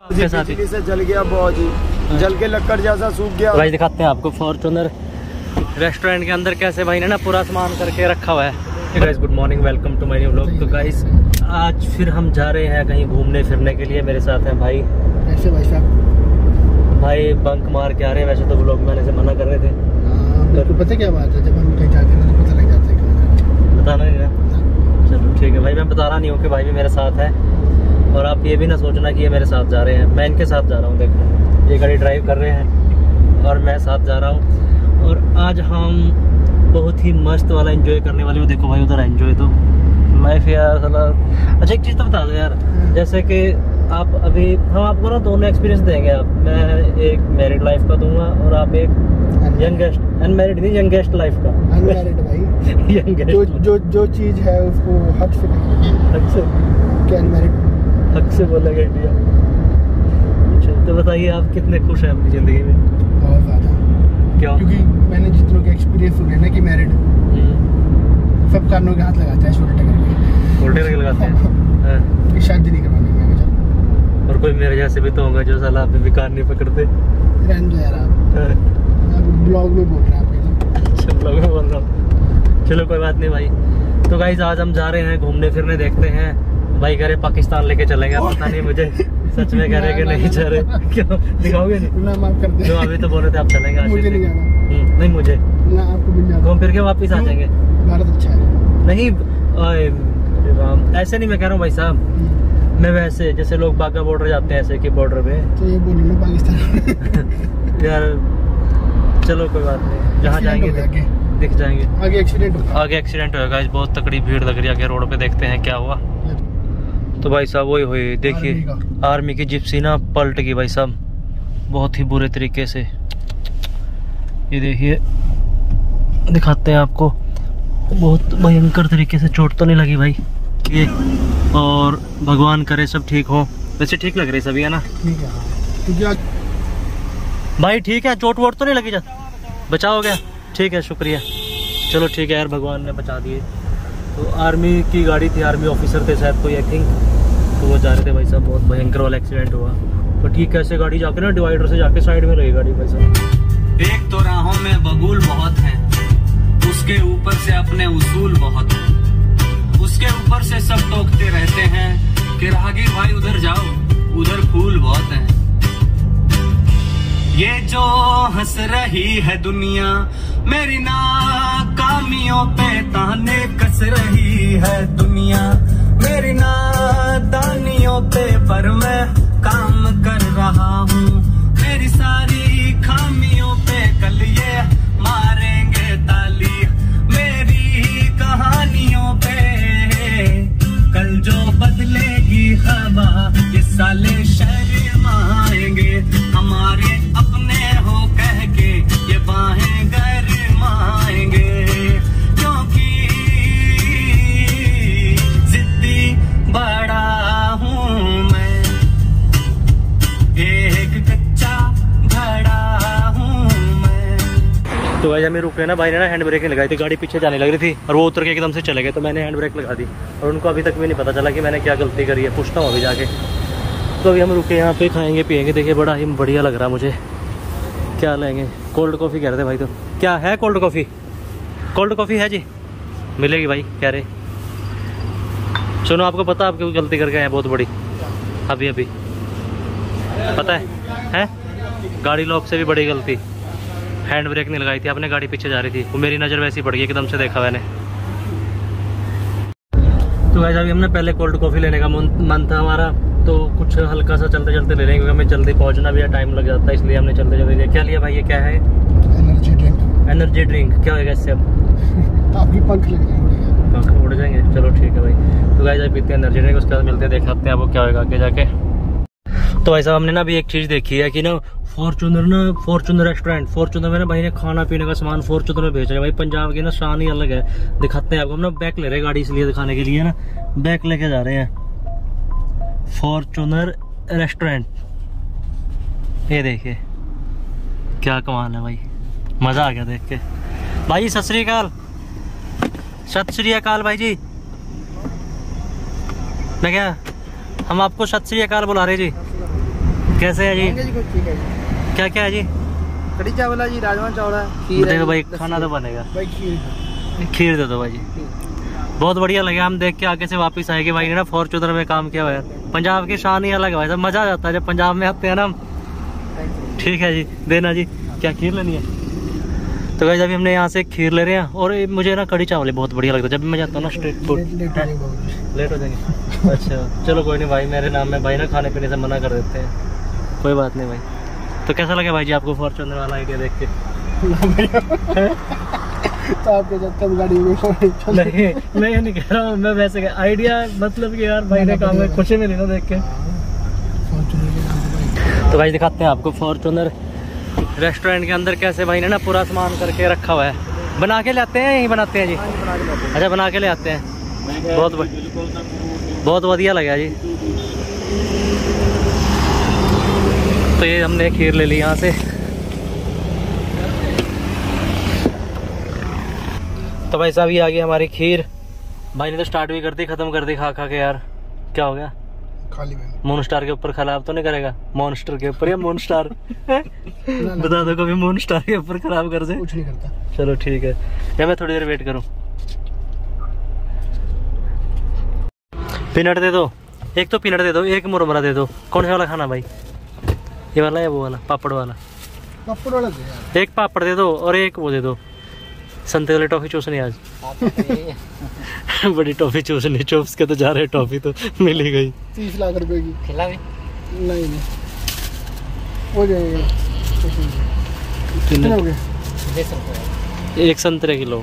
बिजली से जल गया, बहुत ही जल के लकड़ जैसा सूख गया। भाई दिखाते हैं आपको फॉर्च्यूनर रेस्टोरेंट के अंदर कैसे भाई ने ना पूरा सामान करके रखा हुआ है। Guys good morning, welcome to my new vlog. तो गाइस आज फिर हम जा रहे हैं कहीं घूमने फिरने के लिए। मेरे साथ हैं भाई। ऐसे भाई साहब भाई बंक मार के आ रहे हैं। वैसे तो व्लॉग में आने से मना कर रहे थे। तो पता क्या बात है, जब हम कहीं जाते हैं तो पता लग जाता है। बताना नहीं ना, चलो ठीक है भाई। मैं बता रहा नहीं हूँ कि भाई भी मेरे साथ है, और आप ये भी ना सोचना कि ये मेरे साथ जा रहे हैं। मैं इनके साथ जा रहा हूँ। देखो ये गाड़ी ड्राइव कर रहे हैं और मैं साथ जा रहा हूँ। और आज हम बहुत ही मस्त वाला एंजॉय करने वाले हो। देखो भाई उधर एंजॉय तो लाइफ यार साला। अच्छा एक चीज़ तो बता दो यार, जैसे कि आप अभी हम आपको ना दोनों एक्सपीरियंस देंगे। आप मैं एक मैरिड लाइफ का दूंगा और आप एक यंगेस्ट अनमैरिड नहीं यंगेस्ट लाइफ का। अनमैरिड भाई यंगेस्ट जो चीज़ है उसको हक से क्या अनमैरिड हक से बोलेगा इंडिया। अच्छा तो बताइए आप कितने खुश हैं अपनी ज़िंदगी में? बहुत ज़्यादा। क्यों? क्योंकि मैंने जितनों के एक्सपीरियंस सुने ना कि मैरिड सब कानों के हाथ लगाते हैं, उल्टे करके लगाते हैं। शादी नहीं करवानी मैं। और कोई मेरे जैसे भी तो होगा जो साला आप भी कान नहीं पकड़ते। रहने दो यार, आप ब्लॉग में बोल रहे हैं आप। अच्छा ब्लॉग में बोल रहा हूँ, चलो कोई बात नहीं भाई। तो गाइस आज हम जा रहे हैं घूमने फिरने, देखते हैं भाई कह रहे पाकिस्तान लेके चलेंगे। पता नहीं मुझे सच में कह रहे कि नहीं जा रहे। क्यों दिखाओगे नहीं? ना माफ कर दे। जो अभी तो बोल रहे थे आप चलेंगे आज। मुझे नहीं जाना। नहीं मुझे ना, आपको भी जाना। घूम फिर के वापिस आ जाएंगे। भारत अच्छा है। नहीं ऐसे नहीं मैं कह रहा हूँ भाई साहब। मैं वैसे जैसे लोग बाघा बॉर्डर जाते हैं ऐसे कि बॉर्डर पे तो ये बोलो ना पाकिस्तान। यार चलो कोई बात नहीं, जहाँ जाएंगे दिख जाएंगे। आगे एक्सीडेंट होगा। आज बहुत तकड़ी भीड़ लग रही है आगे रोड पे, देखते हैं क्या हुआ। तो भाई साहब वही हुई, देखिए आर्मी की जिप्सी ना पलट गई भाई साहब, बहुत ही बुरे तरीके से। ये देखिए दिखाते हैं आपको, बहुत भयंकर तरीके से। चोट तो नहीं लगी भाई ये, और भगवान करे सब ठीक हो। वैसे ठीक लग रही सभी है ना? ठीक है भाई ठीक है, चोट वोट तो नहीं लगी? बचाव हो गया? ठीक है शुक्रिया। चलो ठीक है यार, भगवान ने बचा दिए। तो आर्मी की गाड़ी थी, आर्मी ऑफिसर थे शायद कोई आई थिंक, तो वो जा रहे थे भाई साहब। बहुत भयंकर वाला एक्सीडेंट हुआ। तो ठीक है ऐसे गाड़ी जाके ना डिवाइडर से जाके साइड में रही गाड़ी भाई साहब। एक तो राहों में बबूल बहुत है, उसके ऊपर से अपने उसूल बहुत है, उसके ऊपर से सब टोकते रहते हैं कि राहगीर भाई उधर जाओ, उधर फूल बहुत है। ये जो हंस रही है दुनिया मेरी नाकामियों पे ताने कस रही है दुनिया मेरी नादानियों पे, पर मैं काम कर रहा हूँ मेरी सारी खामियों पे। कल ये मारेंगे ताली मेरी कहानियों पे, कल जो बदलेगी हवा ये साले शर्माएंगे, हमारे अपने हो कह के ये बाहें गरमाएंगे, क्योंकि जिद्दी बड़ा हूँ मैं, एक कच्चा घड़ा हूँ मैं। तो भाई हमें रुके ना, भाई ने ना हैंड ब्रेक नहीं लगाई थी, गाड़ी पीछे जाने लग रही थी और वो उतर के एकदम से चले गए। तो मैंने हैंड ब्रेक लगा दी और उनको अभी तक भी नहीं पता चला कि मैंने क्या गलती करी है। पूछता हूँ अभी जाके। तो अभी हम रुके यहाँ पे, खाएंगे पियेंगे। देखिए बड़ा ही बढ़िया लग रहा मुझे। क्या लेंगे? कोल्ड कॉफ़ी कह रहे थे भाई। तो क्या है कोल्ड कॉफ़ी? कोल्ड कॉफ़ी है जी, मिलेगी भाई कह रहे। सुनो आपको पता आप क्यों गलती करके आए बहुत बड़ी? अभी अभी पता है गाड़ी लॉक से भी बड़ी गलती। हैंड ब्रेक नहीं लगाई थी आपने, गाड़ी पीछे जा रही थी, वो मेरी नज़र वैसी पड़ गई, एकदम से देखा मैंने। तो वैसे अभी हमने पहले कोल्ड कॉफ़ी लेने का मन था हमारा, तो कुछ हल्का सा चलते चलते ले लेंगे क्योंकि हमें जल्दी पहुंचना भी है, टाइम लग जाता है, इसलिए हमने चलते चलते लिया। क्या लिया भाई? ये क्या है? Energy drink. क्या होगा इससे? अब आपकी पंख उड़ जाएंगे। चलो ठीक है भाई। तो गाइस आज पीते हैं एनर्जी ड्रिंक, उसके बाद मिलते हैं, देखते हैं वो क्या होगा आगे जाके। तो भाई साहब हमने ना अभी एक चीज़ देखी है कि ना फॉर्च्यूनर रेस्टोरेंट, फॉर्च्यूनर में ना भाई ने खाना पीने का सामान फॉर्च्यूनर में भेजा है भाई। पंजाब की ना शान ही अलग है। दिखाते हैं आपको। हम ना बैक ले रहे हैं गाड़ी, इसलिए दिखाने के लिए ना बैक लेके जा रहे हैं। फॉर्च्यूनर रेस्टोरेंट, ये देखिए क्या कमाल है भाई, मज़ा आ गया देख के। भाई सत श्री अकाल। सत श्री अकाल भाई जी। मैं क्या, हम आपको सत श्री अकाल बुला रहे जी। कैसे है जी? ठीक है जी। क्या क्या है जी? कड़ी चावल है जी, राजमा चावल है, खीर है। देखो भाई खाना तो बनेगा भाई, खीर खीर दे दो भाई जी। बहुत बढ़िया लगे, हम देख के आगे से वापस आएंगे। भाई ने ना फॉर्च्यूनर में काम किया हुआ है। पंजाब की शान ही अलग है भाई साहब, मजा आ जाता है जब पंजाब में आते हैं ना हम। ठीक है जी, देना जी। क्या खीर लेनी है? तो गाइस अभी हमने यहाँ से खीर ले रहे हैं। और मुझे ना कड़ी चावल बहुत बढ़िया लगता है जब भी मैं जाता हूँ ना स्ट्रीट फूड। लेट हो जाएंगे? अच्छा चलो कोई नहीं भाई, मेरे नाम में भाई ना खाने पीने से मना कर देते हैं, कोई बात नहीं भाई। तो कैसा लगा भाई जी आपको फॉर्च्यूनर वाला आइडिया देख के? तो आपके जब तक गाड़ी में नहीं मैं ये नहीं कह रहा हूँ, मैं वैसे आइडिया मतलब कि यार भाई ने काम में खुशी मिली ना देख के। तो भाई दिखाते हैं आपको फॉर्च्यूनर रेस्टोरेंट के अंदर कैसे भाई ने ना पूरा सामान करके रखा हुआ है। बना के ले आते हैं, यहीं बनाते हैं जी? अच्छा बना के ले आते हैं। बहुत बढ़िया लगा जी। तो ये हमने खीर ले ली यहाँ से। तो भाई साहब ये आ गई हमारी खीर। भाई ने तो स्टार्ट भी कर दी, खत्म कर दी खा खा के यार। क्या हो गया? खाली में मून स्टार के ऊपर खराब तो नहीं करेगा? मॉन्स्टर के ऊपर या मून स्टार? बता दो कभी मून स्टार के ऊपर खराब कर दे। कुछ नहीं करता। चलो ठीक है, या मैं थोड़ी देर वेट करूं? पीनट दे दो, एक तो पीनट दे दो, एक मुरमुरा दे दो। कौन सा वाला खाना भाई? ये वाला या वो वाला पापड़ वाला? पापड़ वाला दे यार। एक पापड़ दे दो और एक वो दे दो। संतरे वाली टॉफी चूसनी आज। बड़ी टॉफी चूसनी, चूस के तो जा रहे, टॉफी तो मिल ही गई। 30 लाख रुपए की खिला भी? नहीं हो जाएगा। कितने हो गए? एक संतरे किलो।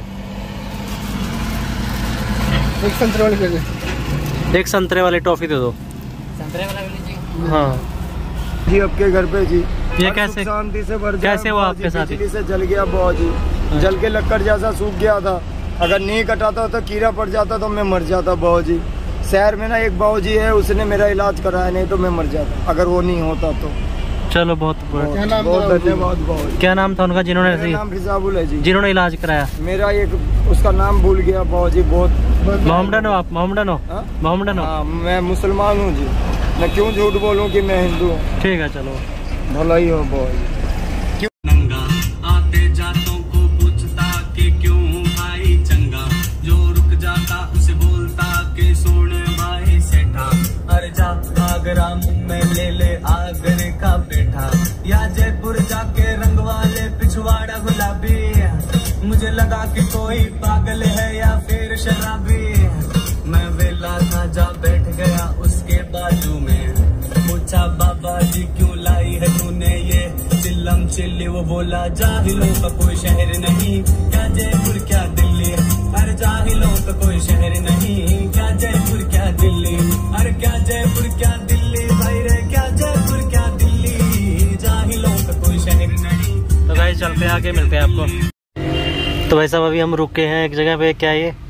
एक संतरे वाले दे दे। एक संतरे वाली टॉफी दे दो। संतरे वाला भी लीजिए। हाँ जी आपके घर पे जी ये कैसे शांति से भर कैसे हुआ आपके साथ? बिजली से जल गया बहुत जी, जल के लक्कड़ जैसा सूख गया था। अगर नहीं कटाता तो कीड़ा पड़ जाता तो मैं मर जाता बाबू जी। शहर में ना एक बाबू जी है, उसने मेरा इलाज कराया, नहीं तो मैं मर जाता अगर वो नहीं होता तो। चलो बहुत क्या नाम बहुत था? धन्यवाद बाबू जी। क्या नाम था उनका मेरा जिन्होंने नाम रिजाबुल है जी। जिन्होंने इलाज कराया? मेरा एक उसका नाम भूल गया बाबू जी। बहुत मोहम्मदन हो आप? मोहम्मदन हो? हाँ? मोहम्मदन हो? हाँ, मैं मुसलमान हूँ जी, मैं क्यों झूठ बोलूँ कि मैं हिंदू हूँ। ठीक है चलो भला ही हो बाबू जी। नंगा आते जातों को पूछता कि क्यों भाई चंगा, जो रुक जाता उसे बोलता कि सोने भाई सेठा। अरे जा आगरा में ले ले आगरे का बेटा, या जयपुर जाके रंग वाले पिछवाड़ा गुलाबी। मुझे लगा कि कोई पागल है या फिर शराबी। मैं वेला था जा बैठ गया उसके बाजू में, पूछा बाबा जी क्यों लाई है तूने ये चिल्लम चिल्ली। वो बोला जाहिलों का कोई शहर नहीं, क्या जयपुर क्या दिल्ली। अरे जाहिलों का कोई शहर नहीं, क्या जयपुर क्या दिल्ली। अरे क्या जयपुर क्या दिल्ली भाई रे, क्या जयपुर क्या दिल्ली। जाहिलों का कोई शहर नहीं। तो गाइस चलते हैं, आगे मिलते हैं आपको। तो भाई साहब अभी हम रुके हैं एक जगह पे। क्या ये?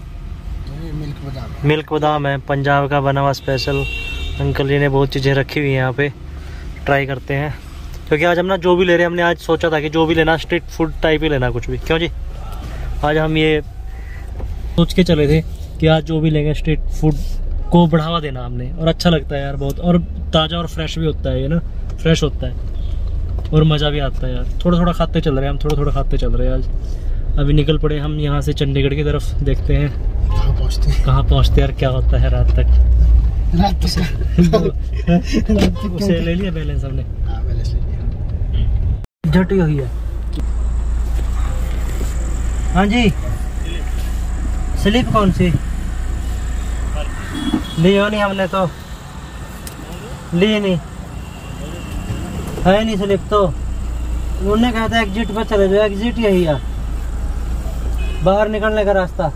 मिल्क बादाम है, पंजाब का बना हुआ स्पेशल। अंकल जी ने बहुत चीज़ें रखी हुई हैं यहाँ पे, ट्राई करते हैं। क्योंकि आज हम ना जो भी ले रहे हैं, हमने आज सोचा था कि जो भी लेना स्ट्रीट फूड टाइप ही लेना कुछ भी। क्यों जी? आज हम ये सोच के चले थे कि आज जो भी लेंगे स्ट्रीट फूड को बढ़ावा देना हमने। और अच्छा लगता है यार बहुत, और ताज़ा और फ्रेश भी होता है ये ना, फ्रेश होता है और मज़ा भी आता है यार। थोड़ा थोड़ा खाते चल रहे हैं हम, थोड़ा थोड़ा खाते चल रहे हैं आज। अभी निकल पड़े हम यहाँ से चंडीगढ़ की तरफ, देखते हैं कहाँ पहुँचते यार, क्या होता है रात तक। उसे ले लिया बैलेंस हमने? हाँ, बैलेंस ले लिया। झटी हुई है। हाँ जी, स्लिप कौन सी ली? हो नहीं हमने तो ली नहीं है, नहीं स्लिप तो। उन्होंने कहा था एग्जिट पर चले जाओ, एग्जिट यही है, बाहर निकलने का रास्ता।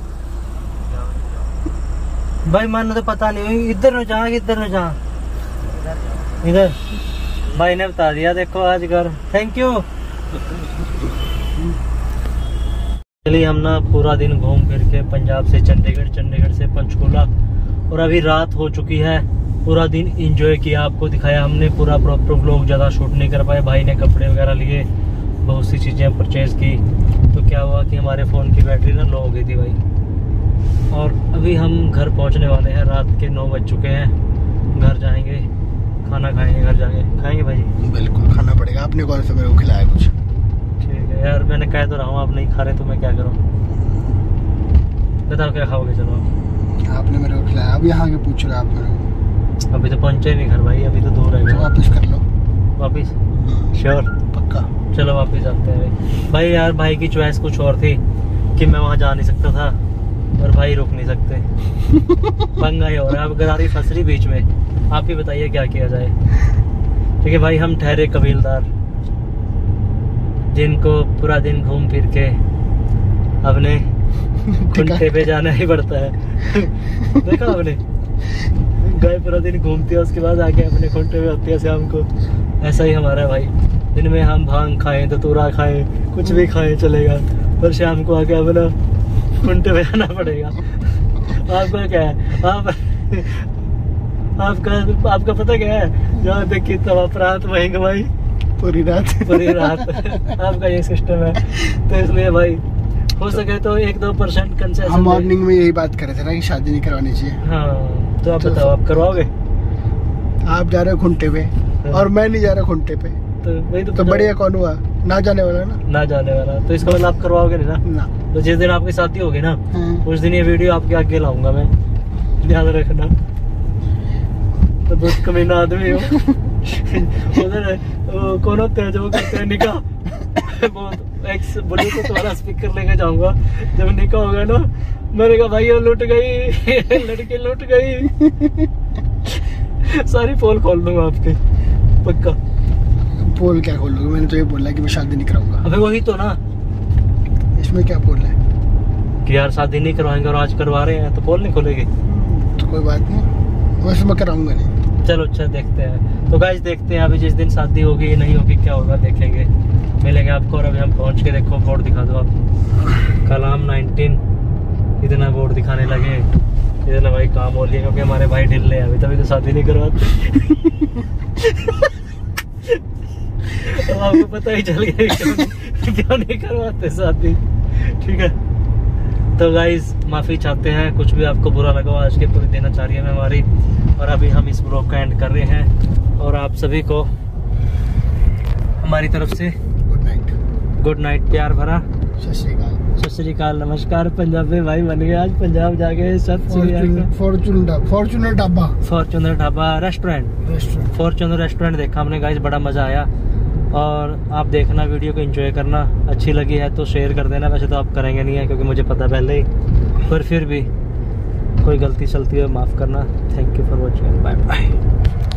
भाई मन तो पता नहीं, इधर न जा इधर न जा, इधर भाई ने बता दिया। देखो आज घर, थैंक यू। चलिए हम ना पूरा दिन घूम फिर के पंजाब से चंडीगढ़, चंडीगढ़ से पंचकुला, और अभी रात हो चुकी है। पूरा दिन एंजॉय किया, आपको दिखाया हमने पूरा प्रॉपर व्लॉग। ज़्यादा शूट नहीं कर पाए। भाई ने कपड़े वगैरह लिए, बहुत सी चीज़ें परचेज़ की। तो क्या हुआ कि हमारे फ़ोन की बैटरी ना लो हो गई थी भाई। और अभी हम घर पहुंचने वाले हैं, रात के 9 बज चुके हैं। घर जाएंगे, खाना खाएंगे, घर जाके खाएंगे भाई। आपने कौन सा मेरे को खिलाया कुछ? ठीक है यार, मैंने कह तो रहा हूँ आप नहीं खा रहे तो मैं क्या करूँ? बताओ क्या खाओगे? चलो आपने मेरे को खिलाया, अब यहाँ के पूछ रहे आप मेरे को। अभी तो पहुंचे नहीं घर भाई, अभी तो दूर है। तो वापस कर लो। वापिस? श्योर? पक्का? चलो वापस आते हैं भाई। यार भाई की चॉइस कुछ और थी कि मैं वहाँ जा नहीं सकता था, और भाई रुक नहीं सकते। पंगा ही हो रहा है, अब गरारी फंस रही बीच में। आप ही बताइए क्या किया जाए। ठीक है भाई, हम ठहरे कबीलदार जिनको पूरा दिन घूम फिर के अपने खुंटे पे जाना ही पड़ता है। देखा आपने, गाय पूरा दिन घूमती है, उसके बाद आके अपने खुंटे पे होती है शाम को। ऐसा ही हमारा है भाई, दिन में हम भांग खाएं, धतूरा खाएं, कुछ भी खाएं चलेगा, पर शाम को आके अपना खुंटे पे आना पड़ेगा। आपका क्या है? आपका पता क्या है? जहाँ देखिए तब अपराध वहीं गवाई पूरी रात। आपका ये सिस्टम है, तो इसलिए भाई हो सके तो 1-2% कंसेशन। हम मॉर्निंग में यही बात कर रहे थे ना कि शादी नहीं करवानी चाहिए। हाँ, तो आप बताओ, आप करवाओगे? आप जा रहे हो खुंटे पे और मैं नहीं जा रहा खुंटे पे, तो वही तो बढ़िया कौन हुआ? ना जाने वाला ना। ना जाने वाला, तो इसका मतलब आप करवाओगे नहीं ना? ना। तो जिस दिन आपकी शादी होगी ना, उस दिन ये वीडियो आपके आगे लाऊंगा मैं, ध्यान रखना। तो बहुत कमीना आदमी हो। उधर कौन होते हैं जो करते हैं निकाह, बहुत एक्स बोले तो तुम्हारा स्पीकर लेके जाऊंगा जब निकाह होगा ना। मैंने कहा भाई वो लुट गई, लड़की लुट गई। सारी पोल खोल दूंगा आपके, पक्का। पोल क्या खोल लूंगा? मैंने तो ये बोला कि मैं शादी नहीं कराऊंगा। अबे वही तो ना, इसमें क्या पोल है कि यार शादी नहीं करवाएंगे और आज करवा रहे हैं तो पोल नहीं खोलेगी। तो कोई बात नहीं, वैसे मैं कराऊंगा नहीं। चलो अच्छा, देखते हैं। तो गाइस देखते हैं अभी जिस दिन शादी होगी या नहीं होगी, क्या होगा देखेंगे, मिलेंगे आपको। और अभी हम पहुंच के, देखो बोर्ड दिखा दो आप, कलाम 19 इतना बोर्ड दिखाने लगे। इतना भाई काम हो लिया क्योंकि हमारे भाई ढिल्ले हैं, अभी तभी तो शादी नहीं करवाते। तो आपको पता ही चल गया क्यों नहीं करवाते शादी। ठीक है, तो गाइज माफ़ी चाहते हैं, कुछ भी आपको बुरा लगा आज के पूरी दिनचर्या में हमारी। और अभी हम इस ब्लॉग का एंड कर रहे हैं, और आप सभी को हमारी तरफ से गुड नाइट, प्यार भरा सत श्री अकाल, नमस्कार। पंजाबी भाई बन गए आज, पंजाब जाके। Fortuner dhaba restaurant, Fortuner restaurant देखा हमने गाइज, बड़ा मजा आया। और आप देखना, वीडियो को एंजॉय करना, अच्छी लगी है तो शेयर कर देना। वैसे तो आप करेंगे नहीं है क्योंकि मुझे पता पहले ही, पर फिर भी कोई गलती चलती है माफ़ करना। Thank you for watching, bye bye.